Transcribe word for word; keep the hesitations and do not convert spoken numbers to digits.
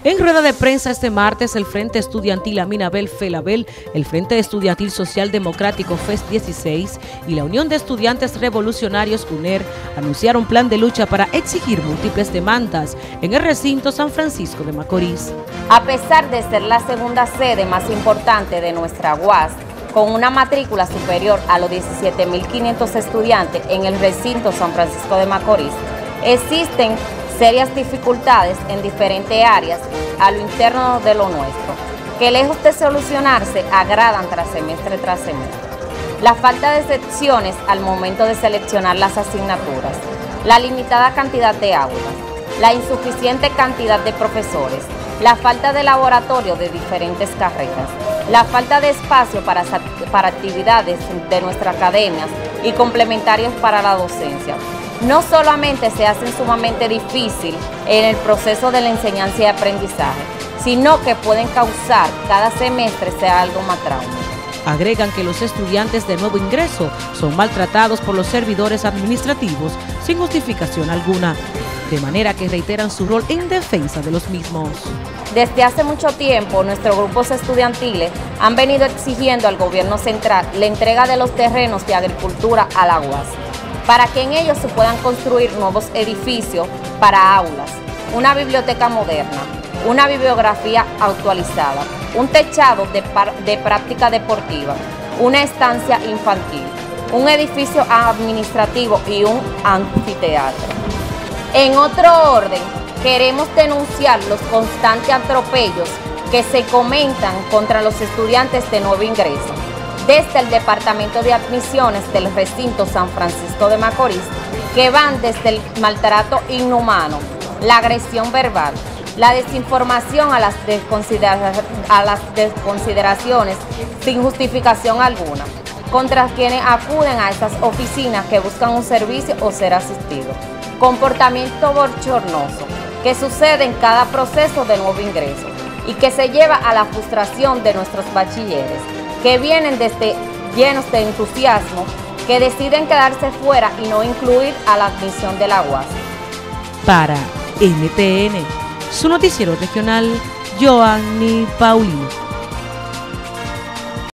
En rueda de prensa este martes, el Frente Estudiantil Aminabel Felabel, el Frente Estudiantil Social Democrático F E S dieciséis y la Unión de Estudiantes Revolucionarios UNER anunciaron plan de lucha para exigir múltiples demandas en el recinto San Francisco de Macorís. A pesar de ser la segunda sede más importante de nuestra U A S, con una matrícula superior a los diecisiete mil quinientos estudiantes en el recinto San Francisco de Macorís, existen serias dificultades en diferentes áreas a lo interno de lo nuestro, que lejos de solucionarse agravan tras semestre tras semestre. La falta de secciones al momento de seleccionar las asignaturas, la limitada cantidad de aulas, la insuficiente cantidad de profesores, la falta de laboratorio de diferentes carreras, la falta de espacio para, para actividades de nuestras academias y complementarios para la docencia, no solamente se hacen sumamente difícil en el proceso de la enseñanza y aprendizaje, sino que pueden causar cada semestre sea algo más trauma. Agregan que los estudiantes de nuevo ingreso son maltratados por los servidores administrativos sin justificación alguna, de manera que reiteran su rol en defensa de los mismos. Desde hace mucho tiempo, nuestros grupos estudiantiles han venido exigiendo al gobierno central la entrega de los terrenos de agricultura a la U A S, para que en ellos se puedan construir nuevos edificios para aulas, una biblioteca moderna, una bibliografía actualizada, un techado de, de práctica deportiva, una estancia infantil, un edificio administrativo y un anfiteatro. En otro orden, queremos denunciar los constantes atropellos que se comentan contra los estudiantes de nuevo ingreso, desde el Departamento de Admisiones del recinto San Francisco de Macorís, que van desde el maltrato inhumano, la agresión verbal, la desinformación a las, desconsidera a las desconsideraciones sin justificación alguna, contra quienes acuden a esas oficinas que buscan un servicio o ser asistidos. Comportamiento bochornoso que sucede en cada proceso de nuevo ingreso y que se lleva a la frustración de nuestros bachilleres, que vienen desde llenos de entusiasmo, que deciden quedarse fuera y no incluir a la admisión de la U A S. Para N T N, su noticiero regional, Joanny Paulino.